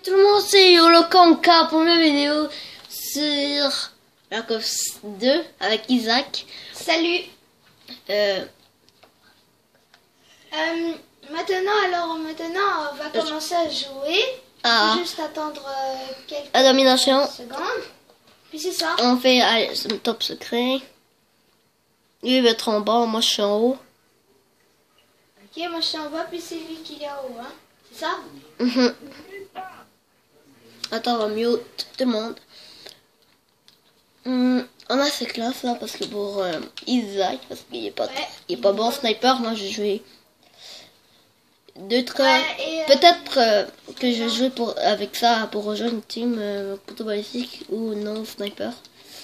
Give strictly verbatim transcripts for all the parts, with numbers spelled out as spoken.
tout le monde, c'est Yolokanka pour une vidéo sur Black Ops deux avec Isaac. Salut. Euh, euh, maintenant, alors maintenant, on va commencer à jouer. ah, Juste attendre euh, quelques la domination. secondes. Puis c'est ça. On fait allez, c'est le top secret. Lui il va être en bas, moi je suis en haut. Ok, moi je suis en bas, puis c'est lui qui est en haut, hein. C'est ça? Mhm. Attends, on va mute tout le monde. Hum, on a ces classes là parce que pour euh, Isaac, parce qu'il est pas, Ouais. il est pas bon sniper, moi j'ai joué deux trois. Ouais, et, euh, Peut-être euh, que je vais jouer pour, avec ça pour rejoindre une team euh, couteau balistique ou non sniper.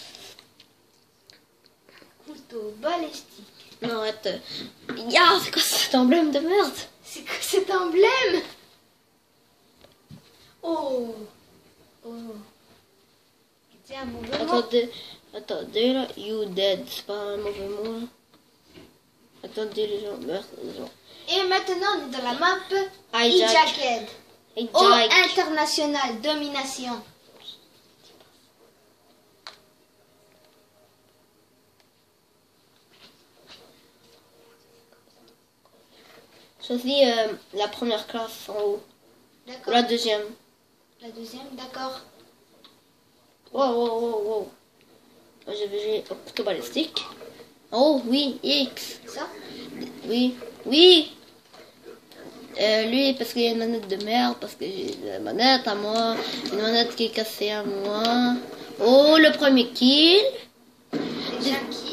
Couteau balistique. Non, arrête. Ya, c'est quoi cet emblème de merde? C'est quoi cet emblème? Oh. Oh. C'est un mauvais mot. Attendez, attendez là, you dead, c'est pas un mauvais mot là. Attendez les gens, merde, les gens. Et maintenant, on est dans la map Hijack. Hijacked. Hijack. Oh, international, domination. Choisis euh, la première classe en haut. Ou D'accord. la deuxième. La deuxième, d'accord. Wow, wow, wow, wow. Moi je vais jouer au couteau balistique. Oh oui, X. Ça? Oui, oui. Euh, lui, parce qu'il y a une manette de merde, parce que j'ai la manette à moi, une manette qui est cassée à moi. Oh, le premier kill. Déjà qui?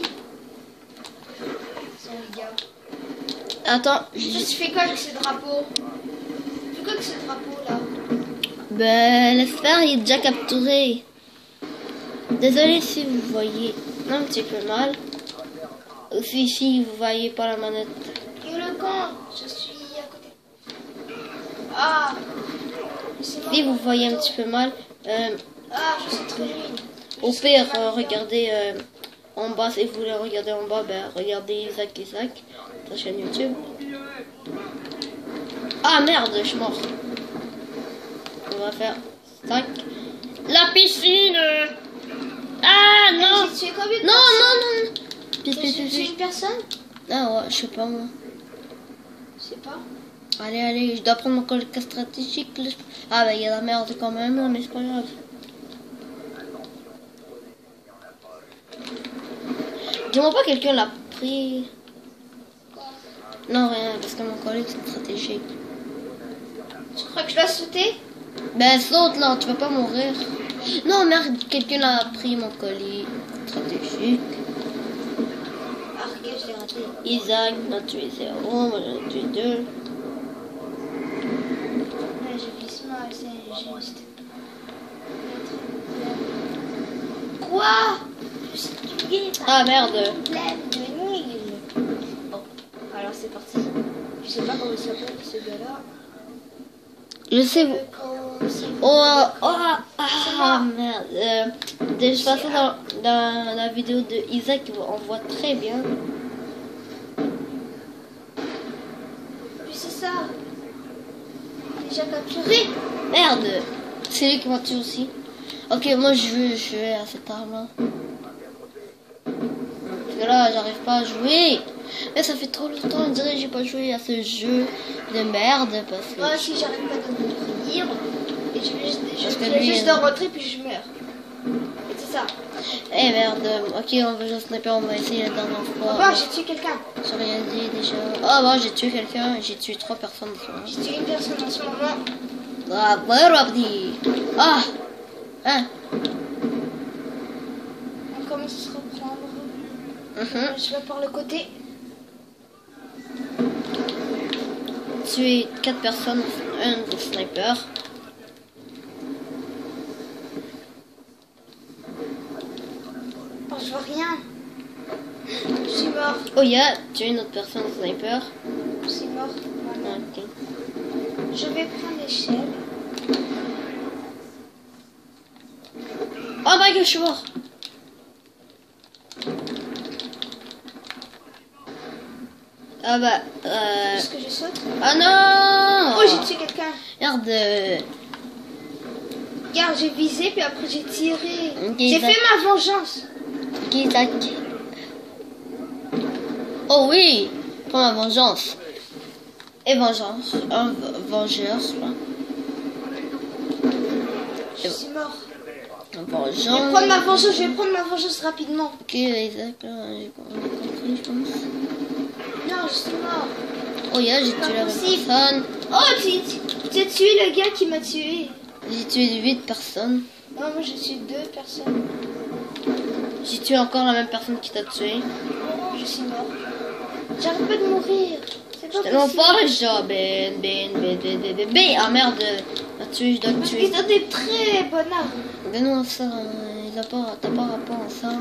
Son gars. Attends, Tu fais quoi avec ce drapeau? Tu fais quoi avec ce drapeau là? ben l'espère il est déjà capturé. Désolé si vous voyez un petit peu mal. Aussi si vous voyez pas la manette. Yo le camp, je suis à côté. Ah! C'est Si moi. vous voyez un petit peu mal, euh, Ah, je suis très nul. au pire euh, regardez euh, en bas. Si vous voulez regarder en bas, ben regardez Isaac Isaac, sa chaîne YouTube. Ah merde, je suis mort. On va faire tac. La piscine. Ah non. J'ai tué combien de Non, personnes? non, non. Pis, pis, J'ai pis, tué pis. une personne? Ah ouais, je sais pas moi. Je sais pas. Allez, allez, je dois prendre mon collecteur stratégique. là. Ah bah il y a la merde quand même, là, mais c'est pas grave. Dis-moi pas quelqu'un l'a pris. Quoi? Non, rien, parce que mon collecteur stratégique. Tu crois que je dois sauter? Ben saute là, tu vas pas mourir. Non, merde, quelqu'un l'a pris mon colis stratégique. Ah, regarde, je l'ai raté. Isaac m'a tué zéro, moi j'en ai tué deux. Ouais, je vise mal, c'est juste. Quoi? Je suis tué. Ah merde. Problème de nul. Bon, alors c'est parti. Je sais pas comment il s'appelle ce gars-là. Je sais vous. Le camp, c'est- Oh, oh, ah, merde. Euh, de toute façon, dans, dans la vidéo de Isaac, on voit très bien. Puis c'est ça. Déjà capturé. Merde, c'est lui qui m'a tué aussi. Ok, moi je vais, je vais à cette arme-là. Parce que là, j'arrive pas à jouer. Mais ça fait trop longtemps, on dirait que j'ai pas joué à ce jeu de merde. Parce que. Moi aussi, j'arrête pas de me rire. Et je vais juste, je Parce que fais lui, juste euh, de rentrer, puis je meurs. Et c'est ça. Eh merde, ok, on va jouer au sniper, on va essayer la dernière Oh, fois. bah, j'ai tué quelqu'un. J'ai rien dit déjà. Oh, bah, j'ai tué quelqu'un, j'ai tué trois personnes. J'ai tué une personne en ce moment. Ah, bah, Rabdi. Ah, hein. On commence à se reprendre. Mhm. Je vais par le côté. Tué quatre personnes, un de sniper. Oh, je vois rien. Je suis mort. Oh, yeah, tué une autre personne sniper. Je suis mort. Voilà. Ok. Je vais prendre l'échelle. Oh, my god, je suis mort. Ah bah, euh... Est-ce que je saute? Ah non! Oh, j'ai tué quelqu'un. Merde. Regarde, j'ai visé, puis après j'ai tiré. Ok, J'ai ça- fait ma vengeance. Ok, tac. Oh oui, prends ma vengeance. Et vengeance. Un v- vengeur, je crois. Je suis mort. Un Je vais vengeance. prendre ma vengeance, je vais prendre ma vengeance rapidement. Ok, Isaac, là, j'ai on a compris, je pense. Non, je suis mort. Oh, yeah, j'ai Pas tué la possible. personne. Oh, tu, tu, tu as tué le gars qui m'a tué. J'ai tué huit personnes. Non, moi j'ai tué deux personnes. J'ai tué encore la même personne qui t'a tué. Je suis mort. J'arrête pas de mourir. C'est pas Tellement possible. fort, genre, ben, ben, ben, ben, ben, ben, ben. Ah merde, m'a tué, je dois le Parce tuer. qu'ils ont des très bonnes armes. Ben non, ça, hein, il a pas, t'as pas rapport à ça.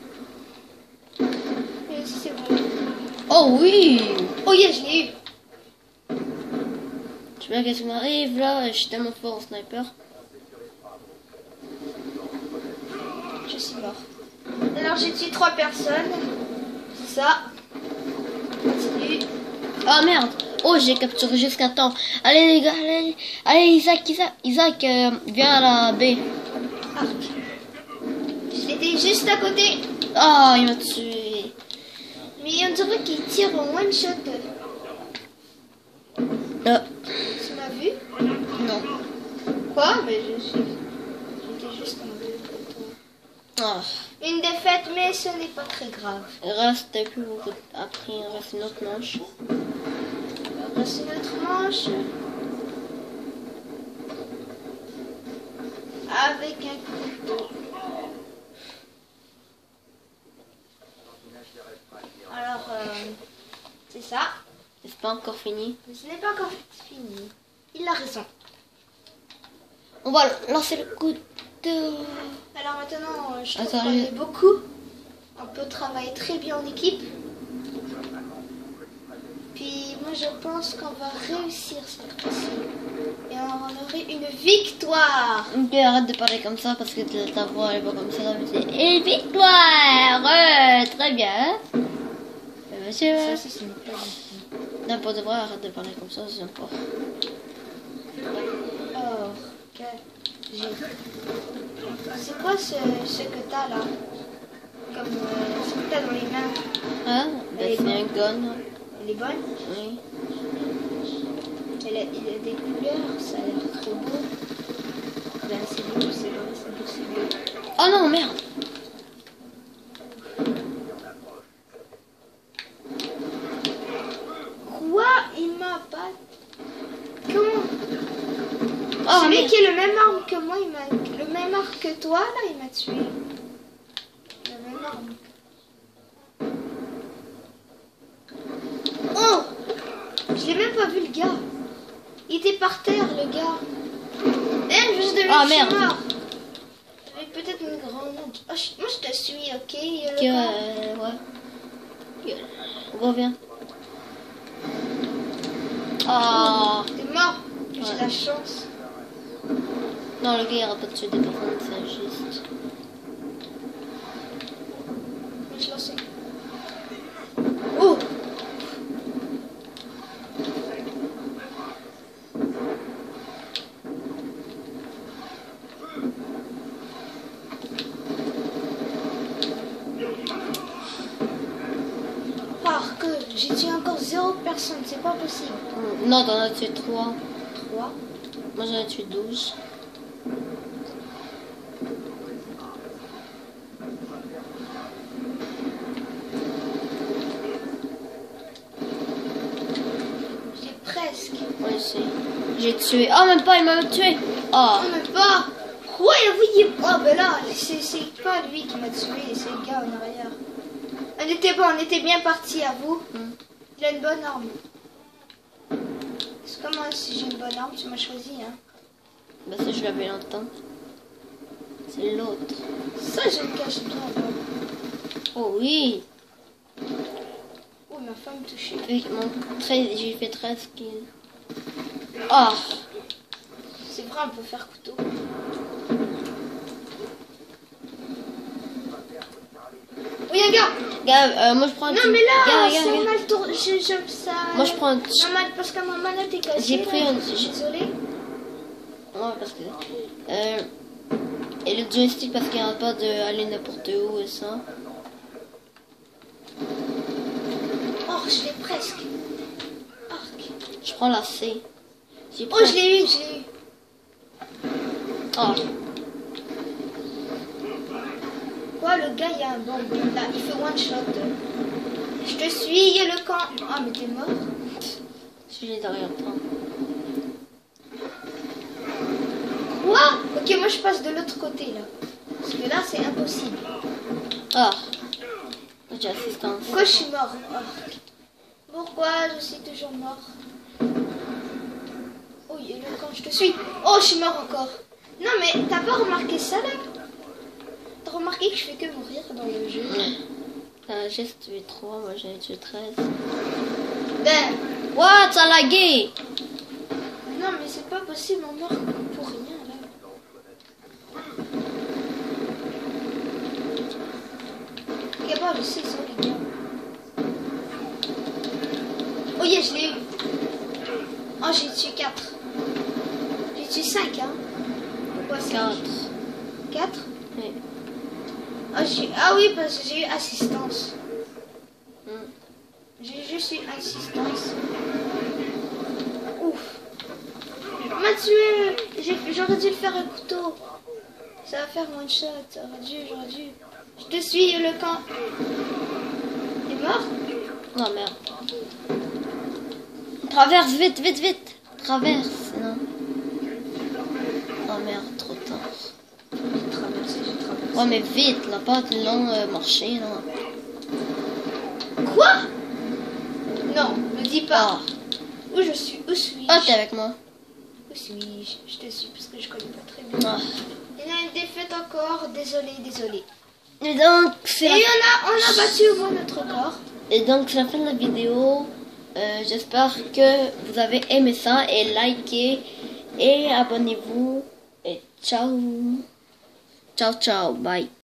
Mais si c'est vrai. Oh oui! Oh yeah, je l'ai eu. Je sais pas qu'est-ce qui m'arrive là, je suis tellement fort au sniper. Je suis mort. Alors j'ai tué trois personnes. C'est ça. Continue. Ah merde! Oh, j'ai capturé jusqu'à temps. Allez les gars, allez, allez Isaac, Isaac, Isaac, euh, viens à la baie. Ah. J'étais juste à côté. Ah, il m'a tué. Mais on dirait qu'il tire en one shot. Euh, Tu m'as vu? non. Quoi? Mais je suis. J'étais juste en deux comme toi. Ah, Une défaite, mais ce n'est pas très grave. il reste plus beaucoup. Après, il reste une autre manche. Alors, c'est notre manche. Avec un couteau. Alors, euh, c'est ça. C'est pas encore fini. Mais ce n'est pas encore fini. Il a raison. On va lancer le coup de... Alors maintenant, euh, je trouve Attends, qu'on je- est beaucoup. On peut travailler très bien en équipe. Puis moi, je pense qu'on va réussir cette fois-ci. Et on aurait une victoire. Ok, arrête de parler comme ça parce que ta, ta voix elle est pas comme ça. Mais c'est et victoire. Euh, très bien. Euh, Monsieur, Ça, ça, ce n'est pas du n'importe quoi, arrête de parler comme ça, c'est sympa. tout. Or, que j'ai. C'est quoi ce, ce que t'as là? Comme euh, ce que t'as dans les mains. Hein? Ben, Elle est c'est un bonne. gun. Elle est bonne? Oui. Elle a, il a des couleurs, ça a l'air trop beau. Ben, c'est beau, c'est beau, c'est beau, c'est beau. Oh non, merde. Quoi? Il m'a pas. Comment? Oh, Celui merde. qui est le même arme que moi, il m'a. Le même arme que toi, là, il m'a tué. La même arme. Oh! Je l'ai même pas vu, le gars. Il était par terre, le gars. Eh, juste de Ah, je suis merde. mort. J'avais peut-être une grenade. Oh, je- moi, je te suis, ok? Il y a le Ok, gars. euh, ouais. Ok. Reviens. Ah. T'es mort. J'ai Ouais. la chance. Non, le gars il arrête pas de tuer des personnes, c'est juste. Je lance. Oh! Par que j'ai tué encore zéro personne, c'est pas possible. Non, t'en as tué trois. Trois. Moi j'en ai tué douze. J'ai presque. Ouais, je sais. J'ai tué. Oh, même pas, il m'a tué. Oh. Oh, mais pas! Ouais, oui, il... Oh, ben là, c'est c'est pas lui qui m'a tué, c'est le gars en arrière. On était bon, on était bien partis, à vous. Mm. Il a une bonne arme. C'est comment si j'ai une bonne arme, tu m'as choisi, hein? Bah, ça, je l'avais longtemps. C'est l'autre. Ça, je le cache bien, là. Oh oui. Oh, ma femme touchée. Avec mon treize, j'ai fait treize kills. Oh. C'est vrai, on peut faire couteau. Oh, y'a un gars! Gars, euh, moi je prends un Non, petit- mais là, Gars, c'est gars, gars. mal tourné. Je, je, ça... Moi je prends un. Ma man- Parce que ma manette est cassée. J'ai pris là, un- Je suis désolée. Ouais, téléphone parce que... Euh, et le joystick parce qu'il n'arrête pas d'aller n'importe où et ça. Oh, je l'ai presque. Arc. Je prends la C. J'ai Oh, pris- je l'ai eu, je l'ai eu. Ah, Quoi, le gars, il y a un bombe là, il fait one shot. Je te suis, il y a le camp. Ah, mais t'es mort. je l'ai derrière toi. Quoi? Ok, moi je passe de l'autre côté là. Parce que là, c'est impossible. Ah, j'ai assistance. Pourquoi je suis mort? Oh. Pourquoi je suis toujours mort? Oh, il y a le camp, je te suis. Oh, je suis mort encore. Non, mais t'as pas remarqué ça là? T'as remarqué que je fais que mourir dans le jeu? Euh, j'ai tué trois, moi j'ai tué treize. Ben, What? Ça a lagué! non, mais c'est pas possible, on meurt pour rien là. Ok, bon, je sais ça, les gars. Oh, yeah, je l'ai eu. Oh, j'ai tué quatre. J'ai tué cinq, hein. Pourquoi cinq? quatre. quatre? Oui. Ah, j'ai- ah oui, parce que j'ai eu assistance. Hmm. J'ai juste eu assistance. Ouf. On m'a tué. J'ai- J'aurais dû le faire un couteau. Ça va faire one shot. J'aurais dû, j'aurais dû. Je te suis, le camp. Il est mort? Oh merde. Traverse vite, vite, vite. Traverse, non. Oh merde, trop tard. J'ai traversé, j'ai traversé. Oh mais vite, là, pas de long euh, marché, non. Quoi? Non, ne dis pas. Ah, Où je suis? Où suis-je? ah t'es avec moi. Où suis-je? Je te suis parce que je connais pas très bien. Ah. Il y a une défaite encore. Désolé, désolé. Et donc, Et c'est on la... a, on a battu au moins notre corps. Et donc, c'est la fin de la vidéo. Euh, J'espère que vous avez aimé ça et likez et abonnez-vous. Et ciao. Ciao, ciao. Bye.